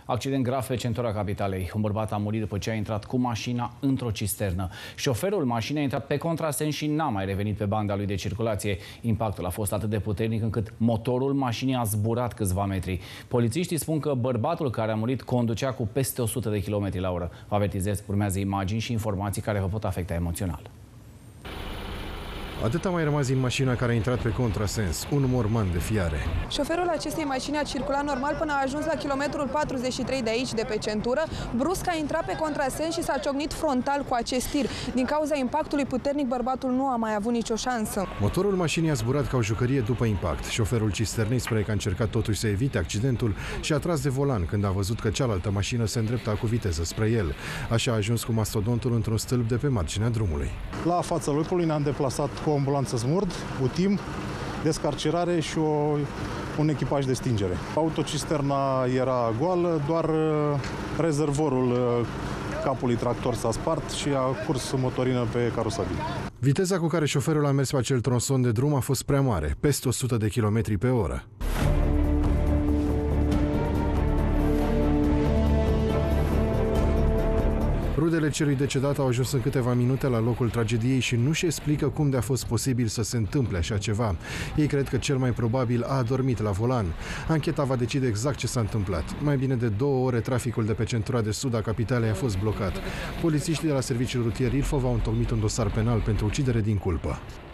Accident grav pe centura capitalei. Un bărbat a murit după ce a intrat cu mașina într-o cisternă. Șoferul mașinii a intrat pe contrasens și n-a mai revenit pe banda lui de circulație. Impactul a fost atât de puternic încât motorul mașinii a zburat câțiva metri. Polițiștii spun că bărbatul care a murit conducea cu peste 100 de km la oră. Vă avertizez, urmează imagini și informații care vă pot afecta emoțional. Atât a mai rămas din mașina care a intrat pe contrasens, un morman de fiare. Șoferul acestei mașini a circulat normal până a ajuns la kilometrul 43 de aici, de pe centură. Brusc a intrat pe contrasens și s-a ciocnit frontal cu acest tir. Din cauza impactului puternic, bărbatul nu a mai avut nicio șansă. Motorul mașinii a zburat ca o jucărie după impact. Șoferul cisternei spune că a încercat totuși să evite accidentul și a tras de volan când a văzut că cealaltă mașină se îndrepta cu viteză spre el. Așa a ajuns cu mastodontul într-un stâlp de pe marginea drumului. La fața locului ne-am deplasat cu o ambulanță smurd, utim, descarcerare și un echipaj de stingere. Autocisterna era goală, doar rezervorul capului tractor s-a spart și a curs motorină pe carosabil. Viteza cu care șoferul a mers pe acel tronson de drum a fost prea mare, peste 100 de km pe oră. Rudele celui decedat au ajuns în câteva minute la locul tragediei și nu-și explică cum de-a fost posibil să se întâmple așa ceva. Ei cred că cel mai probabil a adormit la volan. Ancheta va decide exact ce s-a întâmplat. Mai bine de 2 ore, traficul de pe centura de sud a capitalei a fost blocat. Polițiștii de la Serviciul Rutier Ilfov au întocmit un dosar penal pentru ucidere din culpă.